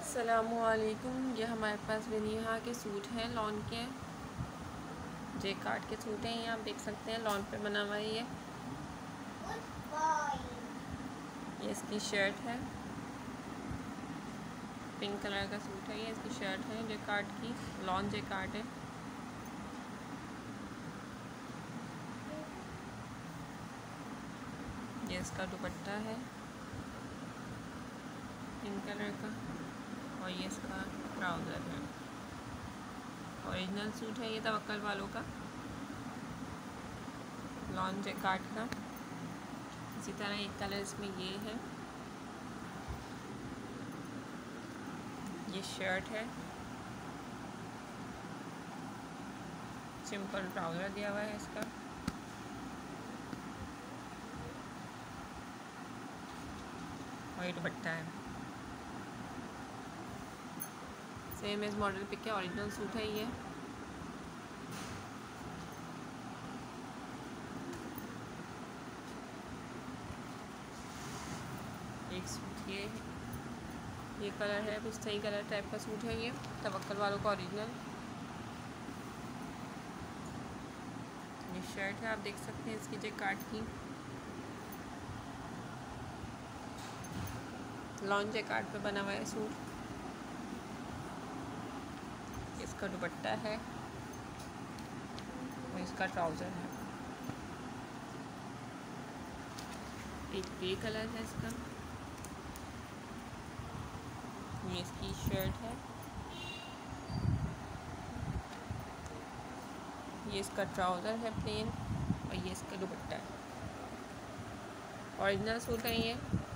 अस्सलामुअलैकुम। ये हमारे पास विनिहा के सूट हैं, लॉन के जेकार्ड के सूट हैं। ये आप देख सकते हैं लॉन पे बना हुआ है। ये इसकी शर्ट है, पिंक कलर का सूट है। ये इसकी शर्ट है जेकार्ड की, लॉन जेकार्ड है। ये इसका दुपट्टा है पिंक कलर का, और ये इसका ट्राउज़र है। ओरिजिनल सूट है ये तवक्कल वालों का, लॉन जेकार्ड का। इसी तरह एक कलर इसमें ये है। ये शर्ट है, सिंपल ट्राउज़र दिया हुआ है इसका। और ये दुपट्टा है। सेम इस मॉडल पिक के ओरिजिनल सूट है ये। एक सूट ये कलर है, पिस्ताई कलर टाइप का सूट है ये, तवक्कल वालों का ओरिजिनल। ये शर्ट है, आप देख सकते हैं इसकी जेकार्ड की, लॉन जेकार्ड पे बना हुआ है सूट। इसका दुपट्टा है और इसका ट्राउज़र है। एक ग्रे कलर है इसका। ये इसकी शर्ट है, ये इसका ट्राउज़र है प्लेन, और ये इसका दुपट्टा है। ओरिजिनल सूट है ये।